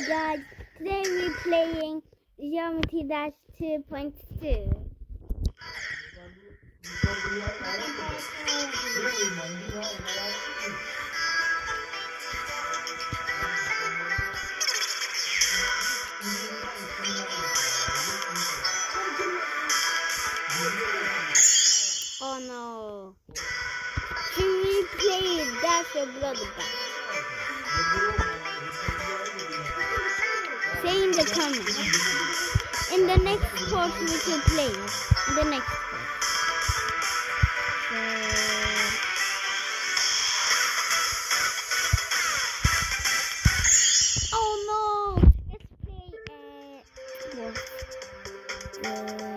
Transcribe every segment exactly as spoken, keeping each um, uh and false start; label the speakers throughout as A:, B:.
A: guys, today we're playing Geometry Dash two point two. Oh no. Should we play Dash or Blood Dash? Say in the comments. In the next part we can play. In the next part. So... Oh no! Let's play uh what? Uh...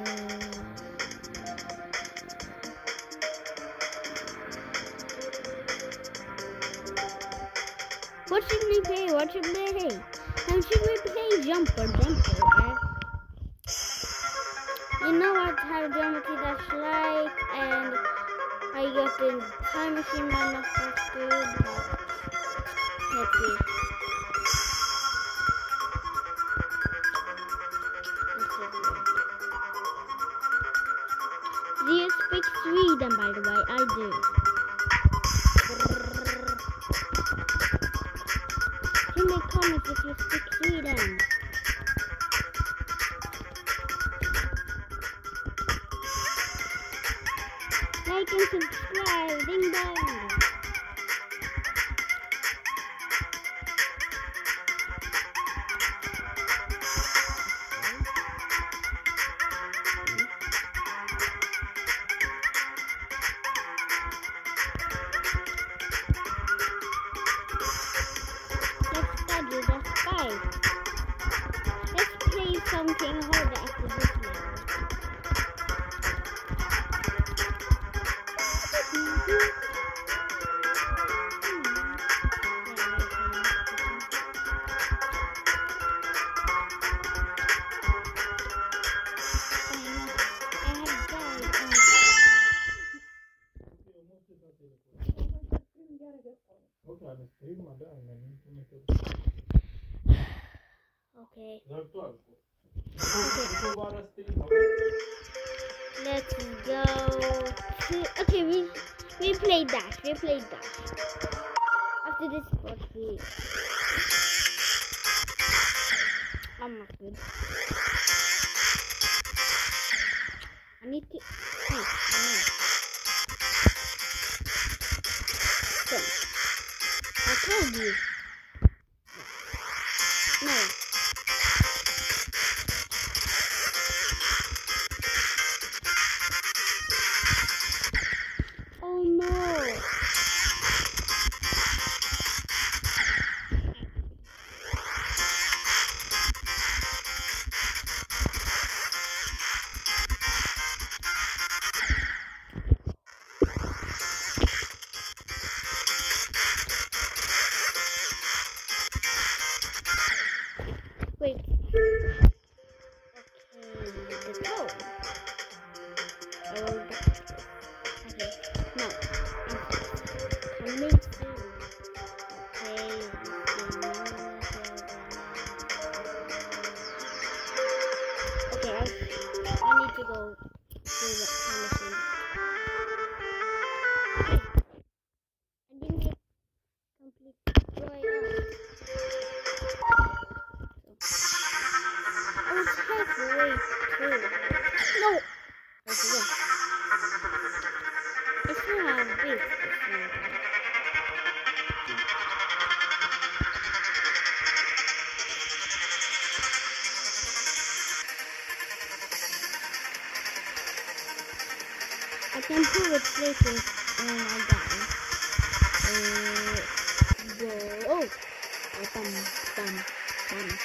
A: What should we play? What should we play? How should we play Jumper? Jumper, eh? You know what? How Geometry Dash like, and I got the time machine might not that good, but let's see. Do you speak Sweden, by the way? I do. In the comments if you speak Sweden. Like and subscribe, ding dong. Let's play something harder after this level. Okay. Okay. Let's go to... Okay, we we play Dash. We play Dash. After this part, we... I'm not good. I need to... Hey, no. So, I told you. No. Oh no. Wait. Okay, the toe. Oh, okay. No. Coming soon. Okay. Okay, I, I need to go to the time machine. Okay. I didn't get complete joy out. I was halfway through. No! I forgot. It's not a big. I can prove it places when I die. Uh, go. Oh! Oh, bum, bum, bum.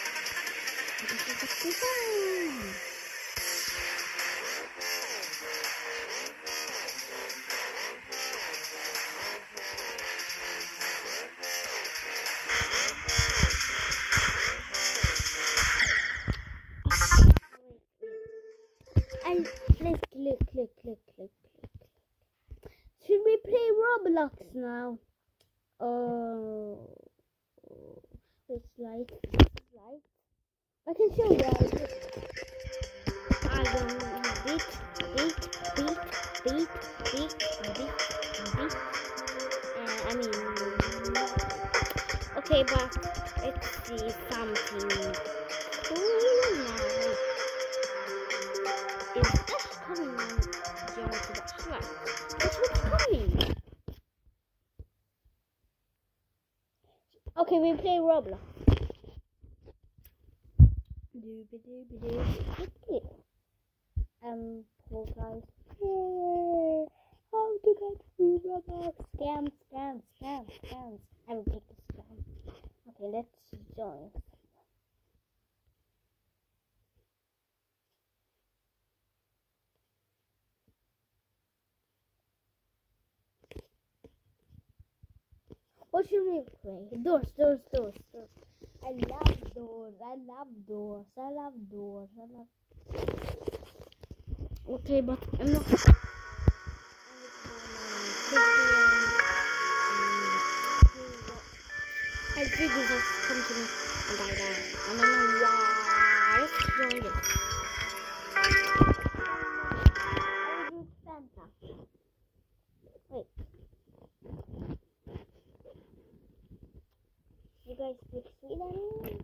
A: And let's click, click, click, click, click. Should we play Roblox now? Oh, it's like, it's like. right? I can show you how to do it. I don't beat, beat, beat, beat, beat, beat, beat. Uh, I mean, okay, but let's see something cool now. Is Ash coming on Journey to the Shrine? That's what's coming. Okay, we play Roblox. Okay. Um, Fall Guys. Yay! How to get free Roblox? Scam, scam, scam, scams. I will take the scam. Okay, let's join. What should we play? Doors, doors, doors, doors. I love doors. I love doors. I love doors. I love. Okay, but I'm not. I did this come to me and I died. I don't know why. Let's join it. I will do Santa. Wait. You guys speak Sweden?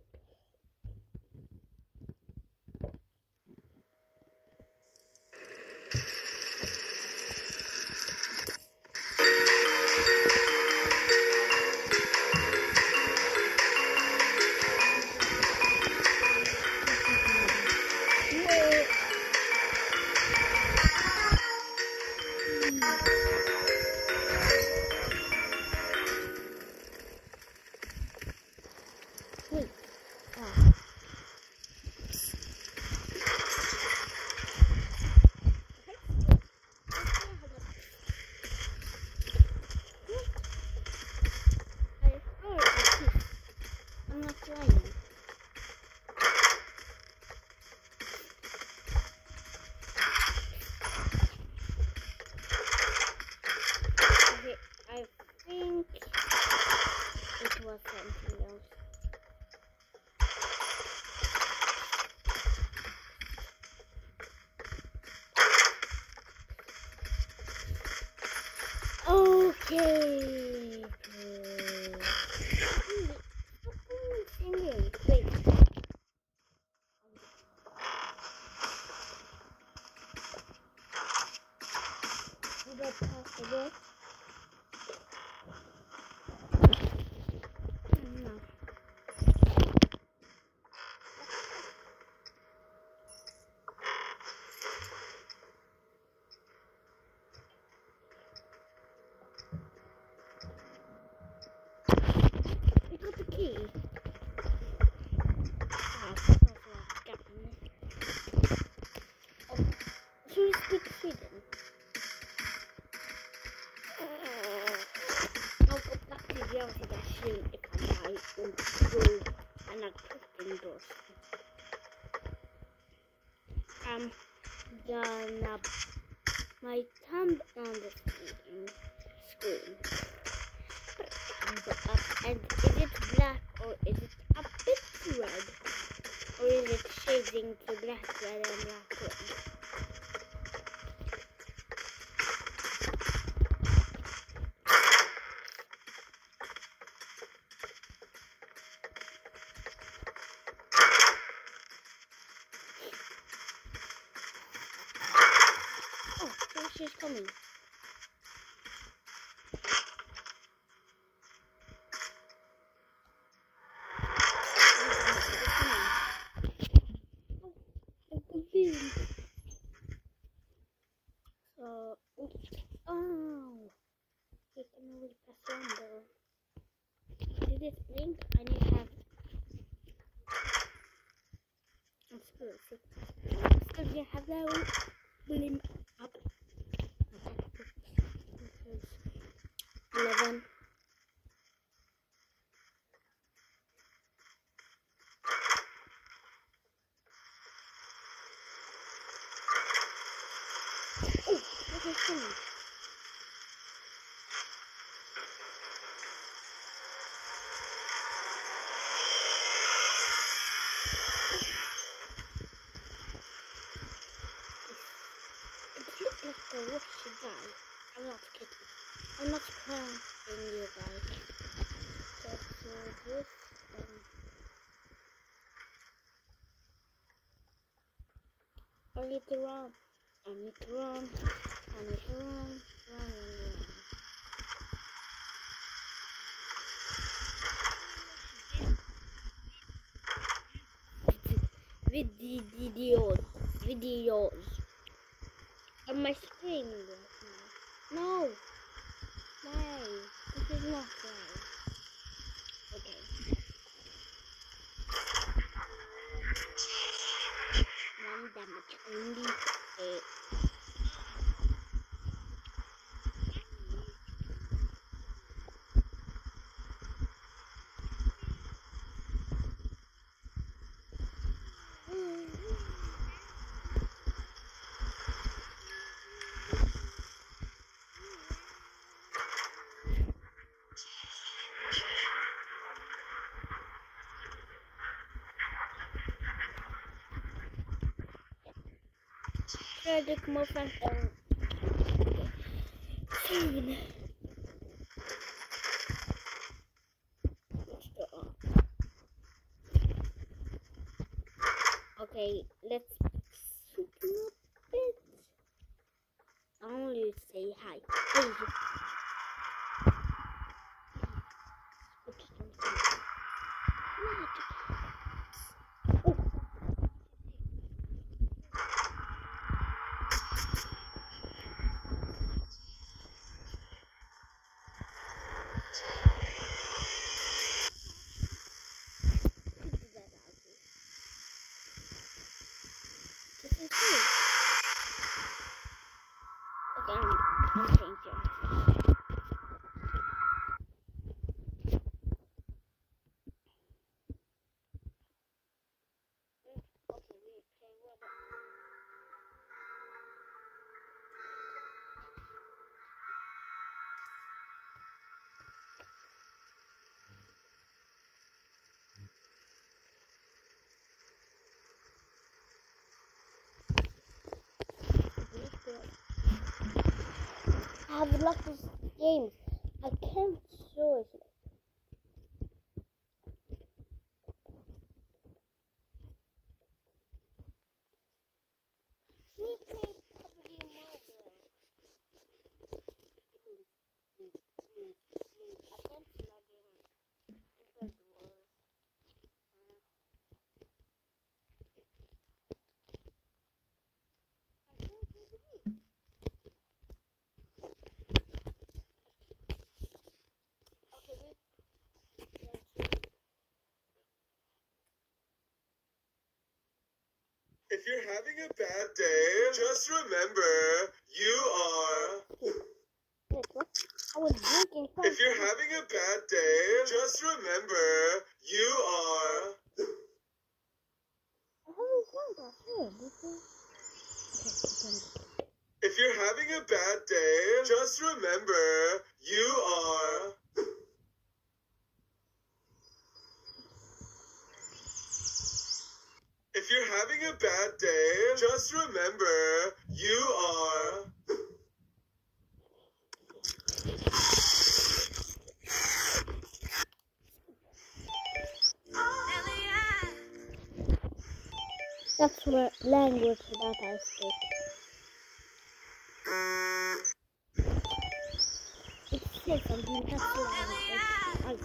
A: Something else. Okay. Singing. Wait. You got past the door? Key. Oh, should we speak Sweden? I'll go back to the other machine if I want to go and not put indoors. I'm gonna my thumb on the screen. screen. And is it black or is it a bit red? Or is it shading to black red and black red? Oh, so she's coming. So, oh, we can only press one though. Did it blink? I need to have. Let's go. Still, we have that one. Blink up. Eleven. Oh, what is coming? in you guys. Let's do this. Um, I need to run. I need to run. I need to run. Run, run, run. Videos, videos on my screen right now. No, play. This is not play. Okay. One damage only. Eight. Tragic movement and soon. Okay, let's speak a bit. I only say hi. Hey. Okay, I'm, I'm changing. I have lots of games. I can't show it. We play P U B G Mobile. I can't log in. Because it was.
B: If you're having a bad day, just remember you are.
A: Wait, what? I was drinking something.
B: If you're having a bad day, just remember you are.
A: I haven't found that here. This is... Okay,
B: If you're having a bad day, just remember you are. If you're having a bad day, just remember you are.
A: That's what language that I speak. It says something that's language.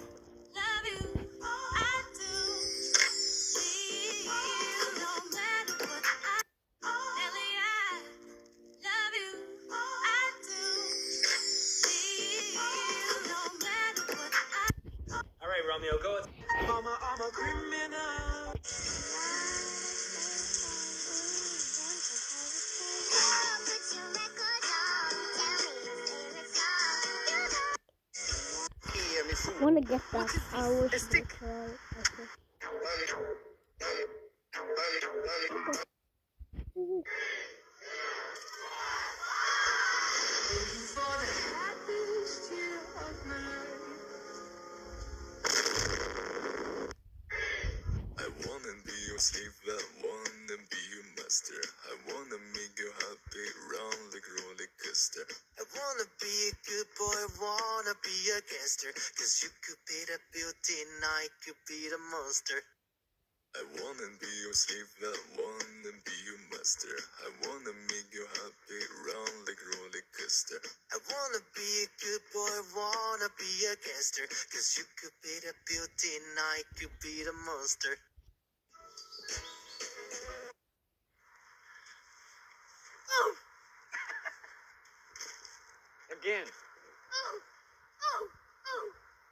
B: Alright, Romeo, go. Mama, I'm a criminal.
A: I want to get that. I wish I could.
B: I wanna be your slave, I wanna be your master. I wanna make you happy, round like roller coaster. I wanna be a good boy, wanna be
C: be a gangster, cause you could be the beauty and I could be the monster. I wanna be your slave, I wanna be your master. I wanna make you happy, round like roller coaster. I wanna be a good boy, wanna be a gangster, cause you could be the beauty and I could be the monster. Oh! Again. Oh! Oh! Oh!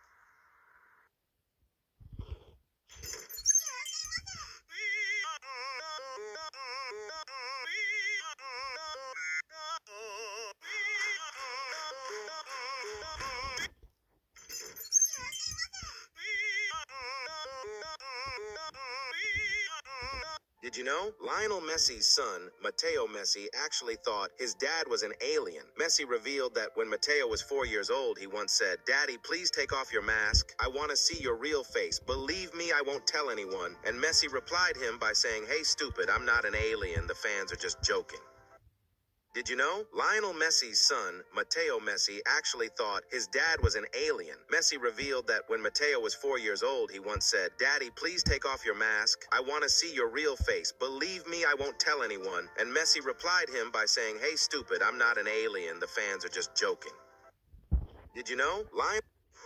C: Did you know? Lionel Messi's son, Matteo Messi, actually thought his dad was an alien. Messi revealed that when Matteo was four years old, he once said, "Daddy, please take off your mask. I want to see your real face. Believe me, I won't tell anyone." And Messi replied him by saying, "Hey, stupid, I'm not an alien. The fans are just joking." Did you know? Lionel Messi's son, Matteo Messi, actually thought his dad was an alien. Messi revealed that when Matteo was four years old, he once said, "Daddy, please take off your mask. I want to see your real face. Believe me, I won't tell anyone." And Messi replied him by saying, "Hey, stupid, I'm not an alien. The fans are just joking." Did you know? Lion...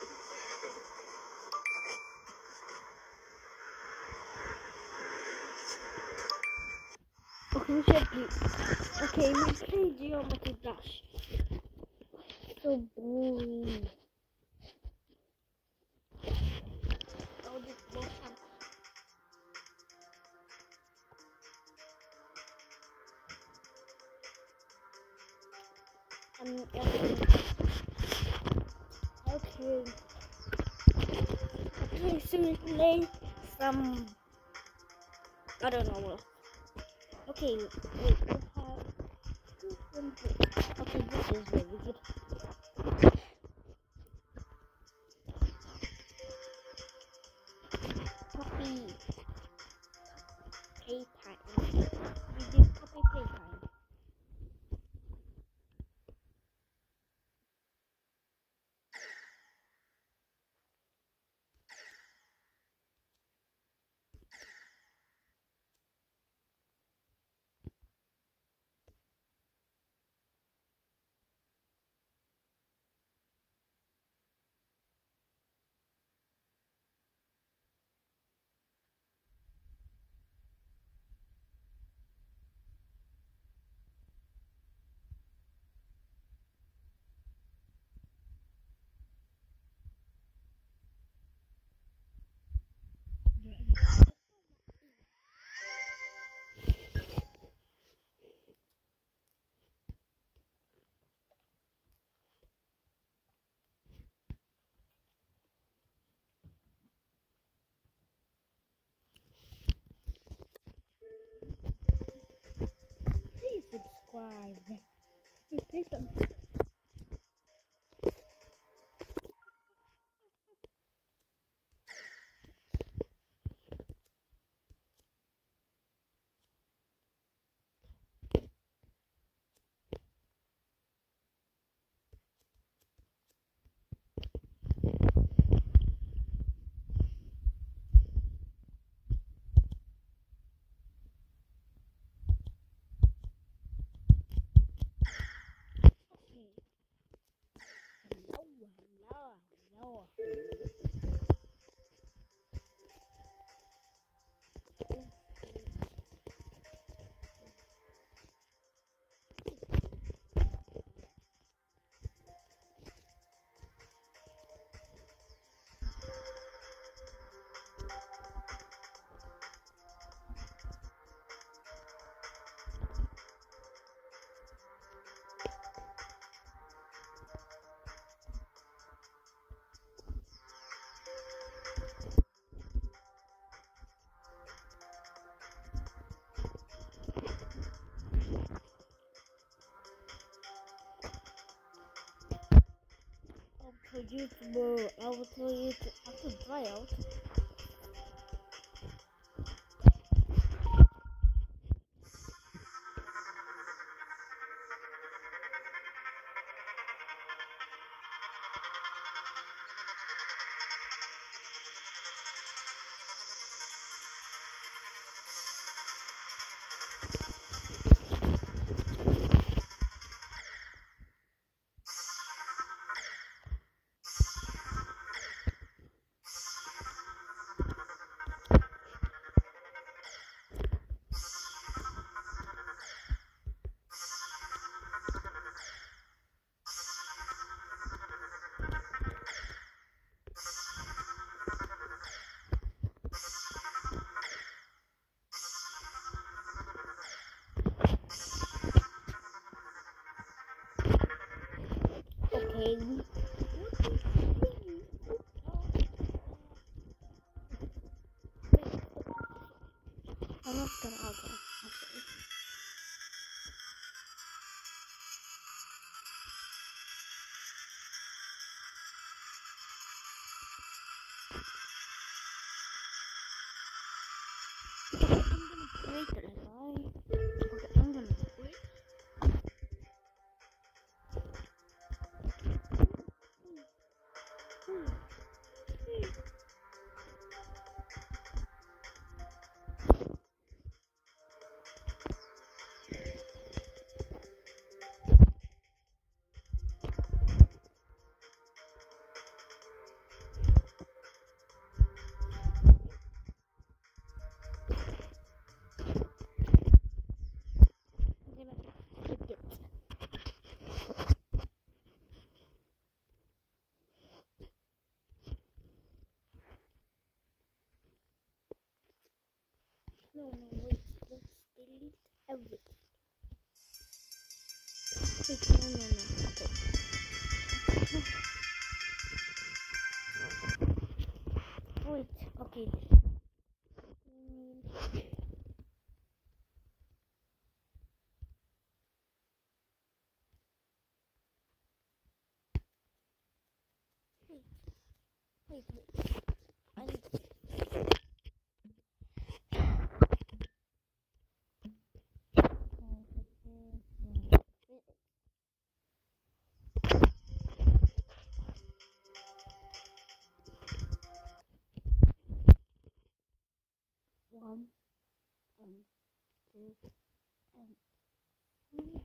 A: Okay, we should do. Okay, we play Geometry Dash. So boring. Oh, this both have. Um, okay. Okay, so we play some. I don't know what. Okay, wait, we have two hundred. Okay, this is very good. Copy playtime. We did copy playtime. Please subscribe. Please, please subscribe. Hello, hello, hello. I'll tell you tomorrow. I will tell you to after try out. I'm not gonna okay. Okay. I'm gonna break it, right? Okay, I'm gonna break. No, no, wait. Let's delete everything. Wait, no, no, no. Okay. Wait, okay. Wait, wait. I need to. One, and two, and three.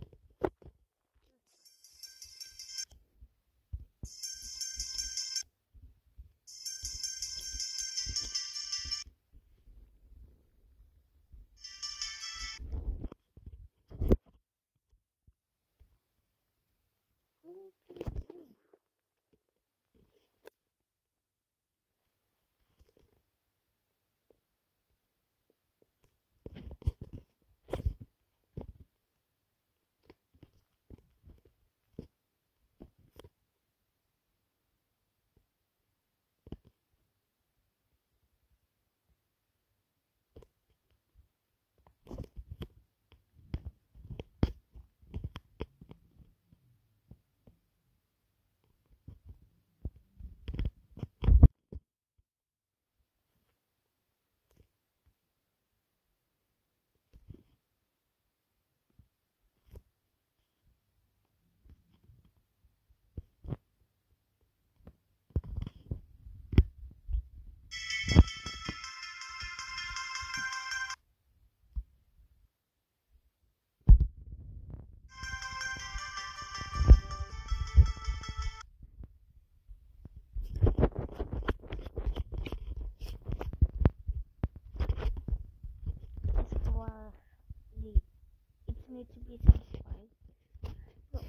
A: For the it needs to be satisfied. So,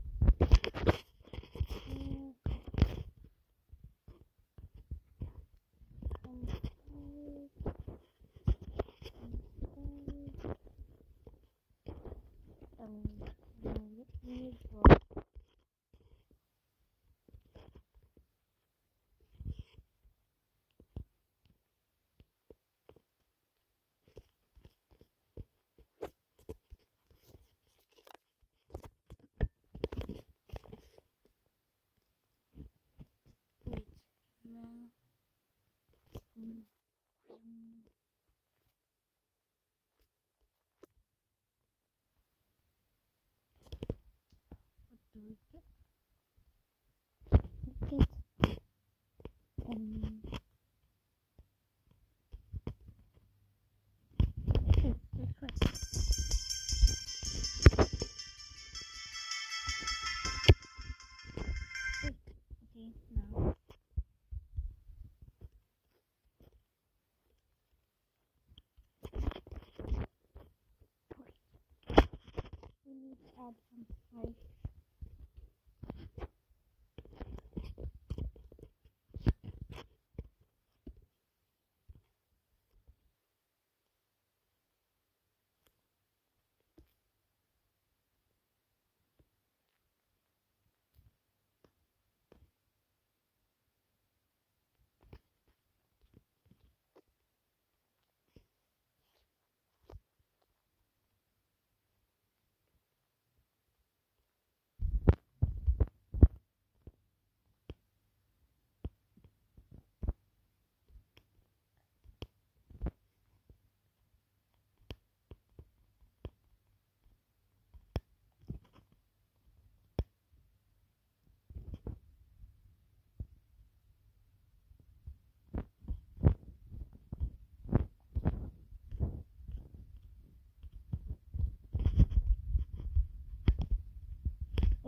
A: mm, and um, um, need for wait now. Mm, mm, what do we get? We get um. Okay, let's try. Wait, okay now. We need to add some spice.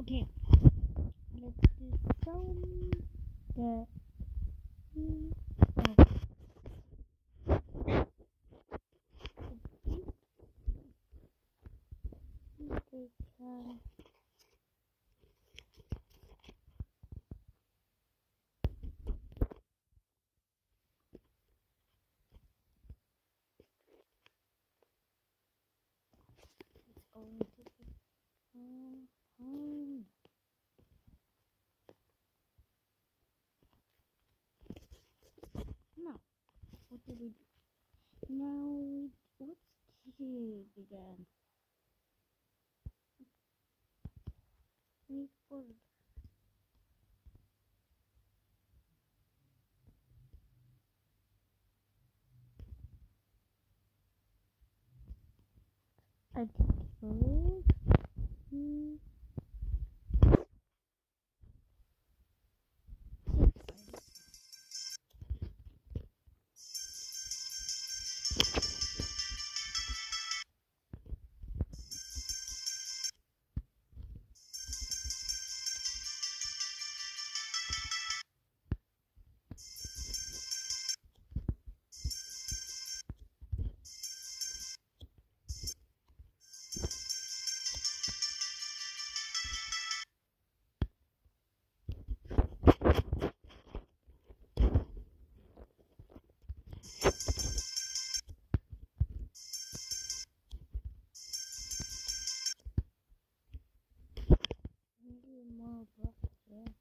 A: Okay, let's do some the oh. Okay, um, it's going to be um, um. Now, what do we do? Now, what's this again? Wait for it. I did it. Hmm. Maybe more blocks here.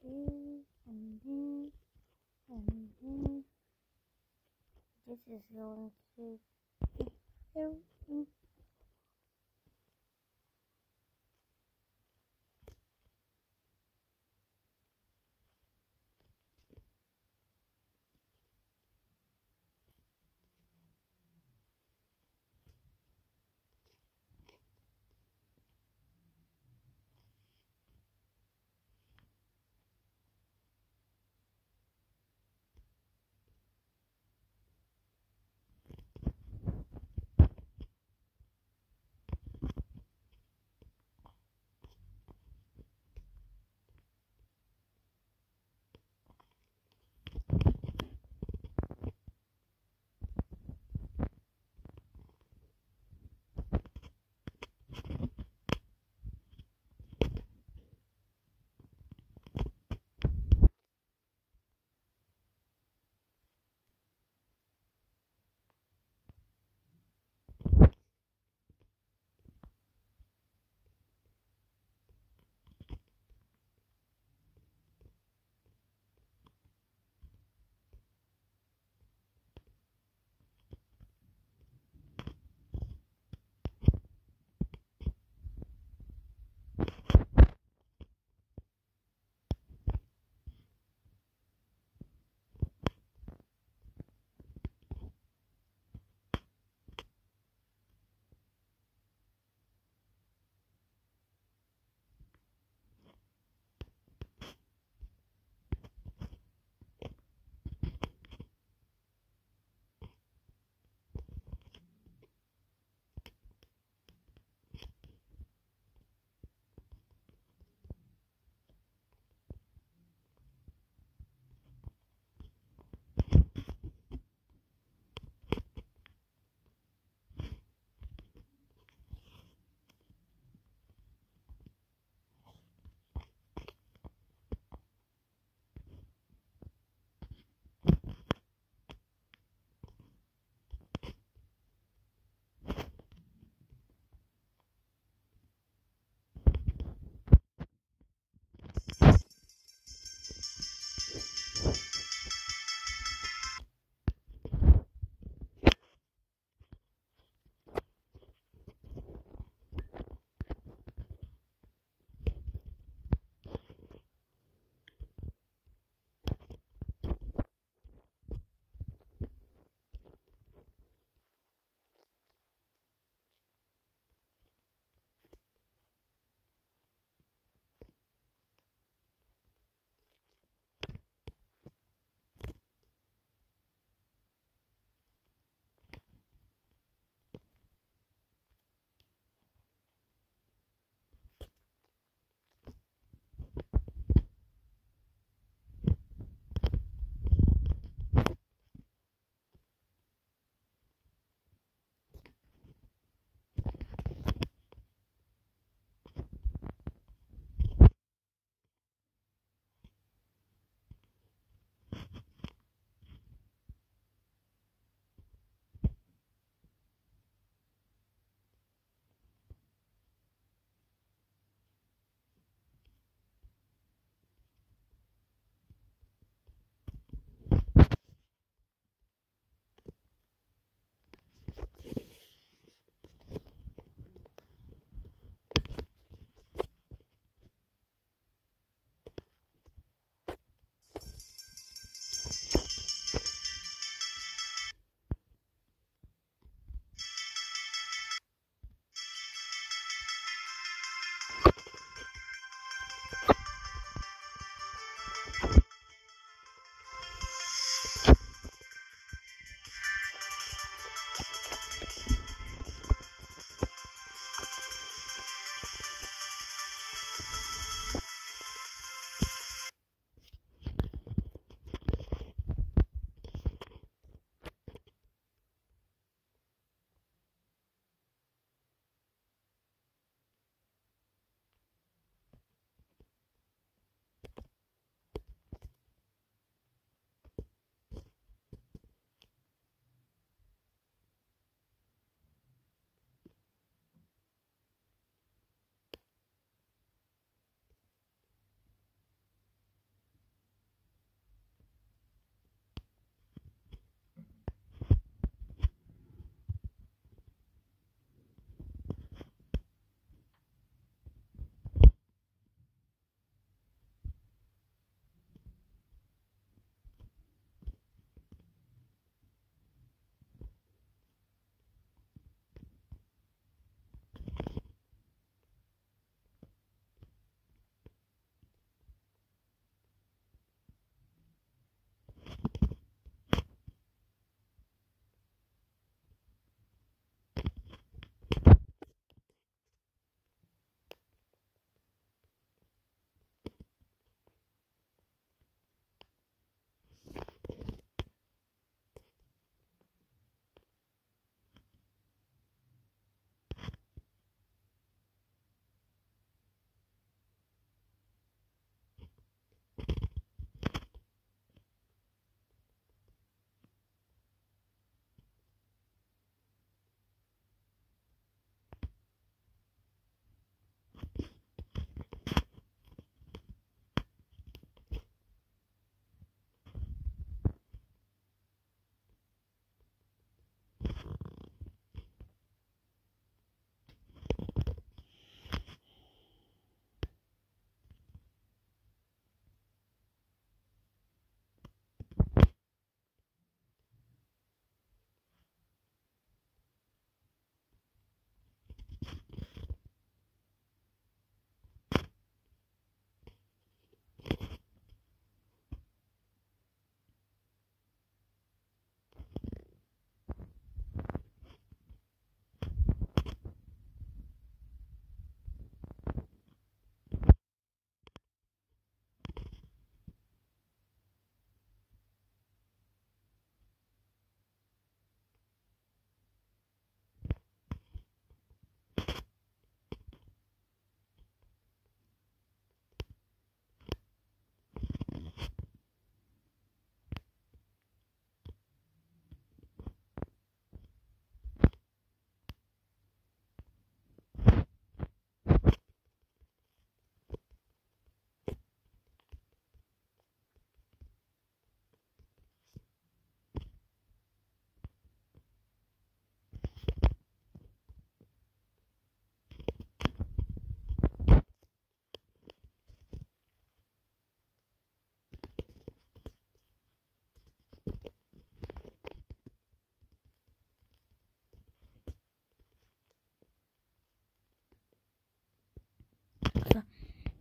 A: this, and this, and this. This is going to help me.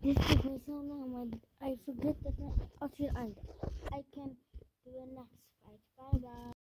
A: This took me so long. I forget that my option and I can do a next fight. Bye bye.